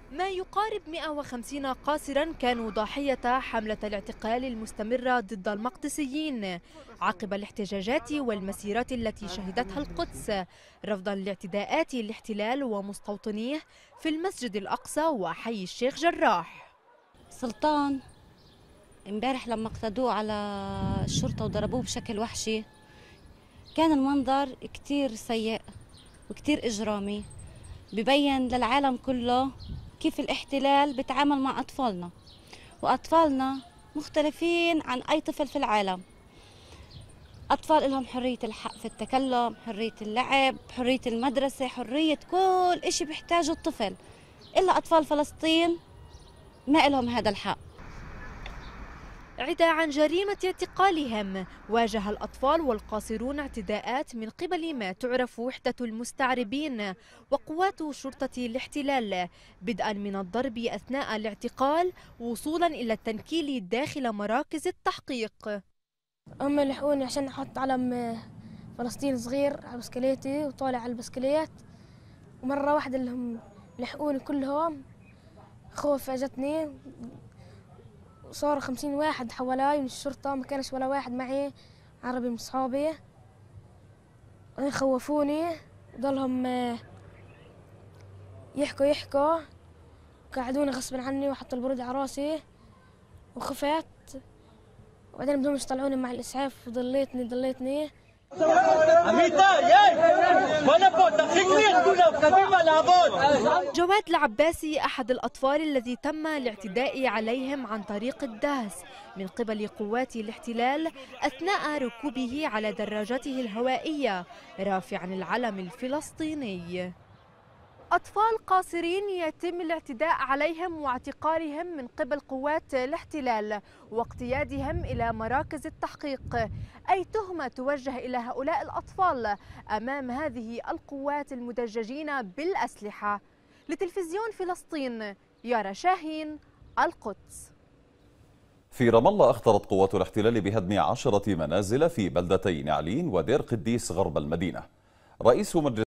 ما يقارب 150 قاصرا كانوا ضاحية حملة الاعتقال المستمرة ضد المقدسيين عقب الاحتجاجات والمسيرات التي شهدتها القدس رفضا لاعتداءات الاحتلال ومستوطنيه في المسجد الأقصى وحي الشيخ جراح. سلطان امبارح لما اقتدوه على الشرطة وضربوه بشكل وحشي، كان المنظر كتير سيء وكتير إجرامي، ببين للعالم كله كيف الاحتلال بيتعامل مع أطفالنا، وأطفالنا مختلفين عن أي طفل في العالم. أطفال لهم حرية الحق في التكلم، حرية اللعب، حرية المدرسة، حرية كل إشي بيحتاجه الطفل، إلا أطفال فلسطين ما لهم هذا الحق. عدا عن جريمة اعتقالهم، واجه الأطفال والقاصرون اعتداءات من قبل ما تعرف وحدة المستعربين وقوات شرطة الاحتلال، بدءا من الضرب أثناء الاعتقال وصولا إلى التنكيل داخل مراكز التحقيق. هم لحقوني عشان أحط علم فلسطين صغير على بسكليتي وطالع على البسكليت، ومرة واحدة اللي هم لحقوني كلهم، خوف اجتني، صار 50 واحد حوالي من الشرطة، ما كانش ولا واحد معي عربي من صحابي، خوفوني ضلهم يحكوا قعدوني غصبا عني وحطوا البرود على راسي وخفت، وبعدين بدهم يطلعوني مع الإسعاف وضليتني. جواد العباسي أحد الأطفال الذي تم الاعتداء عليهم عن طريق الدهس من قبل قوات الاحتلال أثناء ركوبه على دراجته الهوائية رافعا العلم الفلسطيني. أطفال قاصرين يتم الاعتداء عليهم واعتقالهم من قبل قوات الاحتلال واقتيادهم إلى مراكز التحقيق، أي تهمة توجه إلى هؤلاء الأطفال أمام هذه القوات المدججين بالأسلحة. لتلفزيون فلسطين، يارا شاهين، القدس. في رام الله أخطرت قوات الاحتلال بهدم 10 منازل في بلدتي نعلين ودير قديس غرب المدينة. رئيس مجلس